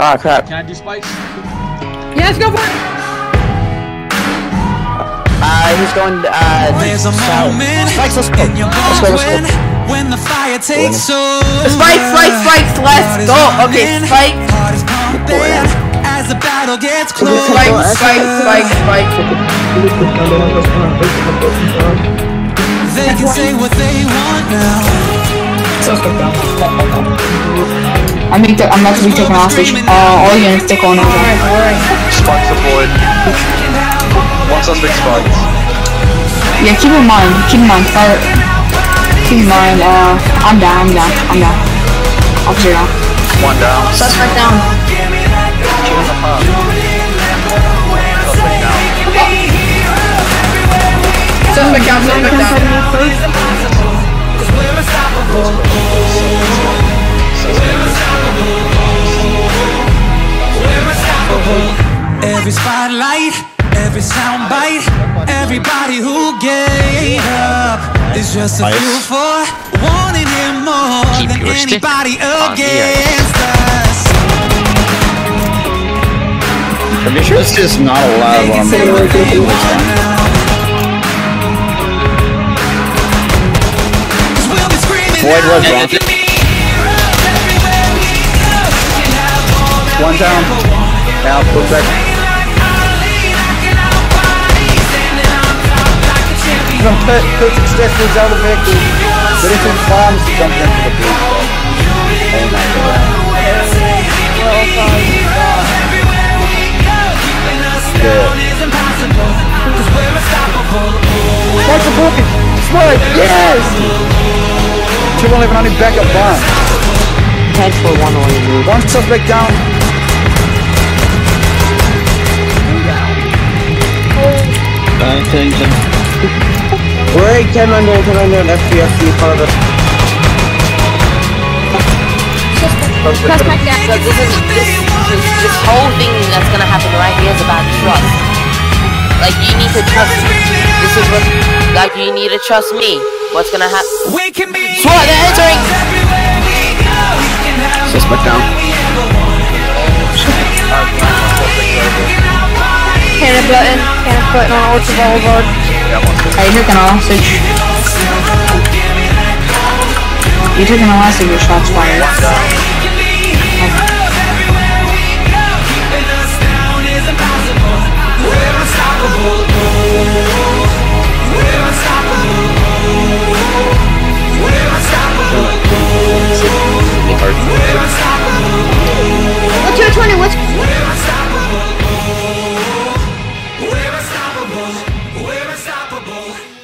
Ah, crap. Can I do spikes? Yeah, let's go for it. He's going, There's a moment Spikes, let's go. in your Let's go, let's go. when the fire takes over. Spikes, let's go. Okay, spikes. Heart is pumping as the battle gets closer. Spikes. They can say what they want now. I'm about to be taken hostage. All units take on over. Alright. Spikes deployed. One suspect spiked. Yeah, keep in mind, fire. Keep in mind, I'm down. Officer down. One down. Suspect down. Two in the pub. Suspect down. Suspect down. Every spotlight, every soundbite, everybody who gave up is just a fool for wanting him more than anybody against us. Are you sure it's just not allowed on the Void was wrong. One down. Now, pull back. Put successfully out of the vehicle. But if it farms, he jumps into the blue. Oh my god. That's a book! Smart! Yes! 211 on his backup bomb. Head for 1 One suspect down. Wait, commander, FPFC, father. Suspect down. So this whole thing that's gonna happen right here is about trust. Like, you need to trust me. This is what, like, you need to trust me. What's gonna happen? SWAT, they're entering! Suspect down. Cannon button on Ultra Boulevard. Hey, you're taking a hostage. You're taking a hostage, your shots fired. What's your 20? What's... We're unstoppable.